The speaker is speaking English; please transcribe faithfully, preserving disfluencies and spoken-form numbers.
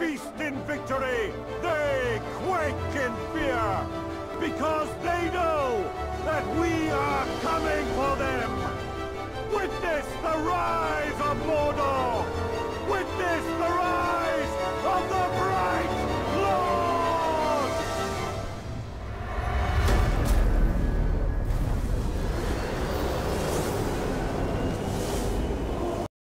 feast in victory, they quake in fear, because they know